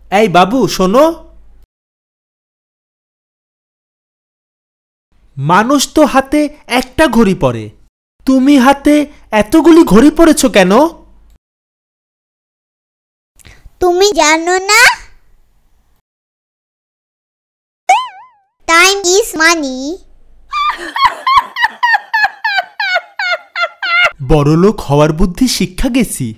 এই বাবু শোনো, মানুষ তো হাতে একটা ঘড়ি পরে, তুমি হাতে এতগুলি ঘড়ি পরেছো কেন? তুমি জানো না, টাইম ইজ মানি। বড়লোক হওয়ার বুদ্ধি শিক্ষা গেছি।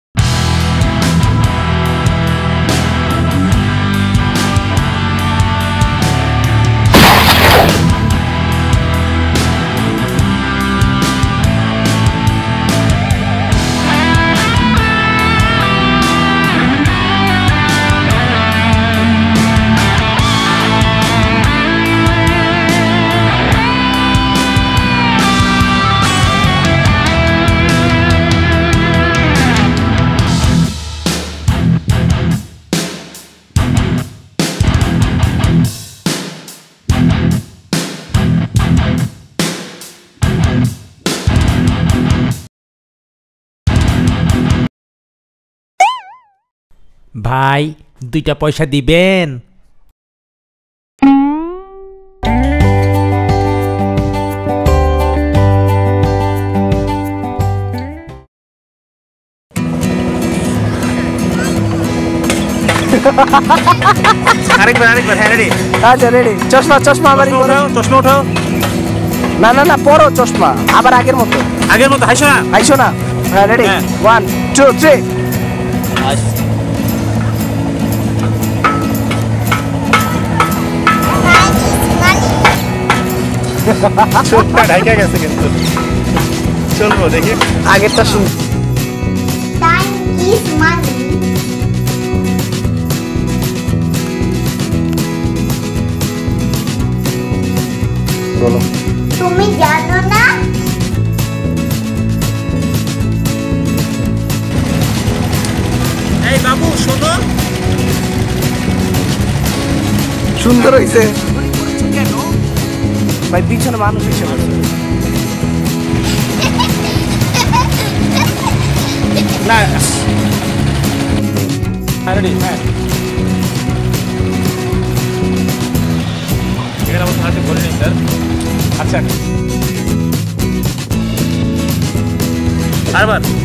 ভাই 2টা পয়সা দিবেন? আরেকবার হ্যাঁ রেডি। আচ্ছা রেডি। চশমা আবার চশমা উঠাও। না পরো চশমা আবার আগের মতো হাইছো না। হ্যাঁ রেডি 1 2 3। ঢাইকা গেছে কিন্তু চলবো দেখি আগেরটা শুন। Time is money. বলো। তুমি জানো না, এই বাবু শোনো, সুন্দর হইছে ভাই, পিছনে মানুষ এসে বসে। না হ্যাঁ রেডি হ্যাঁ। এখানে আমার হাতে বলে নিন স্যার। আচ্ছা আরবার